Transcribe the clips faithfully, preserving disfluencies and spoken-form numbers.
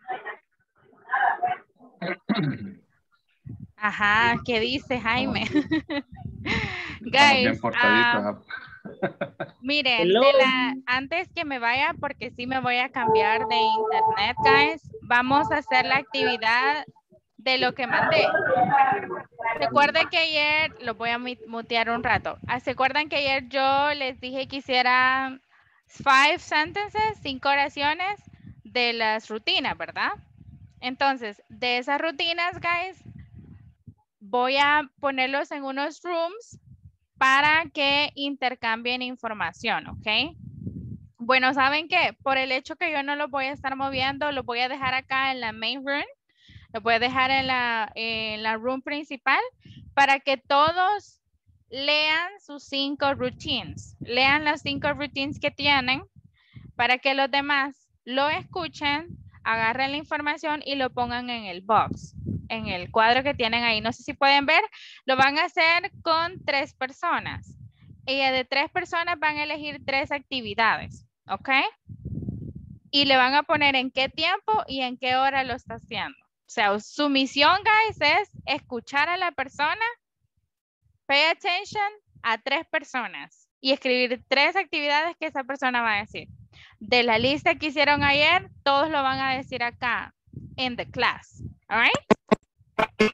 Ajá, ¿qué dice Jaime? Estamos bien Guys, portaditos. um, miren, Hello. de la, antes que me vaya, porque sí me voy a cambiar de internet, guys, vamos a hacer la actividad de lo que mandé. ¿Se acuerdan que ayer, lo voy a mi- mutear un rato, ah, ¿se acuerdan que ayer yo les dije que hicieran five sentences, cinco oraciones de las rutinas, ¿verdad? Entonces, de esas rutinas, guys, voy a ponerlos en unos rooms para que intercambien información, ¿ok? Bueno, ¿saben qué? Por el hecho que yo no los voy a estar moviendo, los voy a dejar acá en la main room, los voy a dejar en la, en la room principal para que todos lean sus cinco routines, lean las cinco routines que tienen para que los demás lo escuchen, agarren la información y lo pongan en el box, en el cuadro que tienen ahí. No sé si pueden ver, lo van a hacer con tres personas. Y de tres personas van a elegir tres actividades, ¿ok? Y le van a poner en qué tiempo y en qué hora lo está haciendo. O sea, su misión, guys, es escuchar a la persona, pay attention a tres personas y escribir tres actividades que esa persona va a decir. De la lista que hicieron ayer, todos lo van a decir acá, in the class. All right?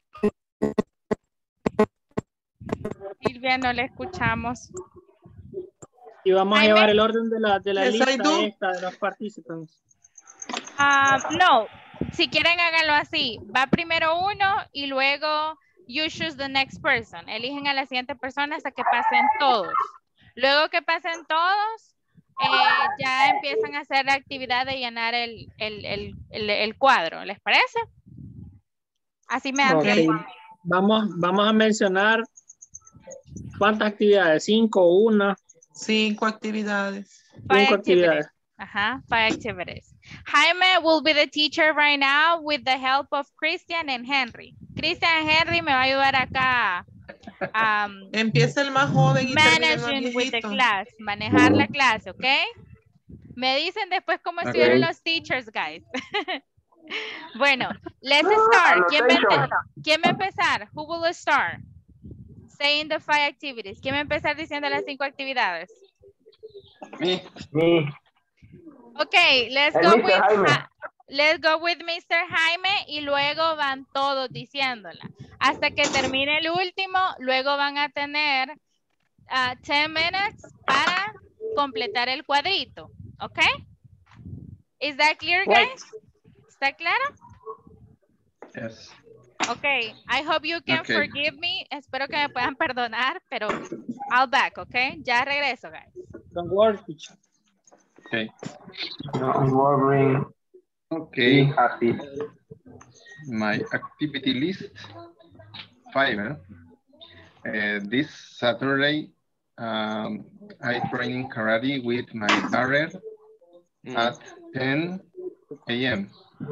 Silvia, no le escuchamos. Y vamos a Jaime? llevar el orden de la, de la Yes, I lista do. esta de los participantes. Uh, no, si quieren háganlo así. Va primero uno y luego you choose the next person. Eligen a la siguiente persona hasta que pasen todos. Luego que pasen todos, eh, ya empiezan a hacer la actividad de llenar el, el, el, el, el cuadro. ¿Les parece? Así me dan Ok. tiempo. Vamos, vamos a mencionar cuántas actividades, cinco, una, Cinco actividades. Five cinco activities. actividades. Uh-huh, five activities. Jaime will be the teacher right now with the help of Christian and Henry. Christian and Henry me va a ayudar acá. Um, Empieza el más joven y termina el más managing with the viejito. class, manejar la clase, ¿ok? Me dicen después cómo estuvieron los teachers, guys. Bueno, let's start. ¿Quién va, a empe- ¿Quién va a empezar? Who will start? Saying the five activities. ¿Quién va a empezar diciendo las cinco actividades? Me. Ok, let's go with Ja- let's go with mister Jaime y luego van todos diciéndola. Hasta que termine el último, luego van a tener uh, ten minutes para completar el cuadrito. ¿Ok? Is that clear, guys? ¿Está claro? Yes. Ok, I hope you can Okay. forgive me. Espero que me puedan perdonar, pero I'll back, ¿ok? Ya regreso, guys. Don't worry, teacher. Okay. Don't worry. Okay. Be happy. My activity list. Five. eh? Uh, this Saturday, um, I training karate with my daughter at ten A M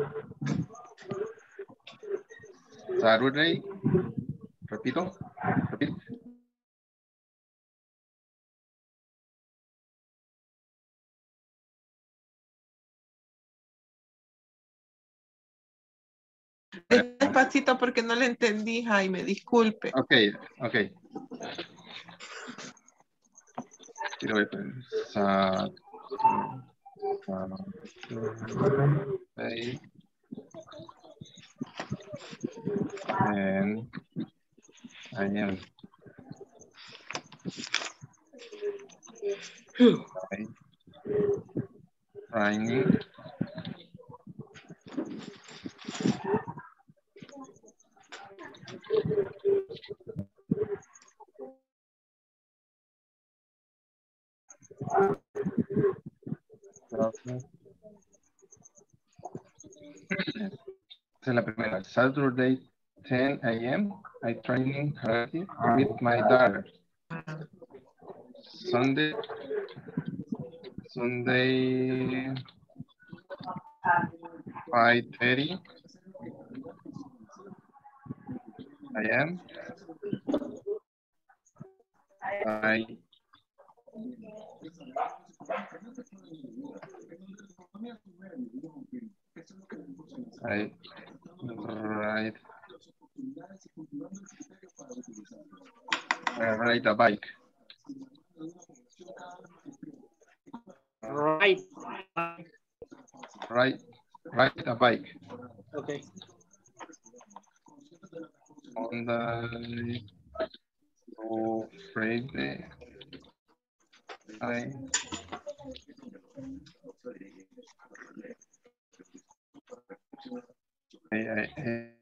Saturday, repito, repito. Despacito porque no le entendí, Jaime, disculpe. Okay, okay. Quiero ver, Sa- Saturday, and I am. Okay. Training. Esa es la primera. Saturday, ten A M I training karate with my daughter. Sunday, Sunday, five thirty A M I I ride. I ride a bike. Right. Ride, ride a bike. Okay. On the oh, Friday. I I, I,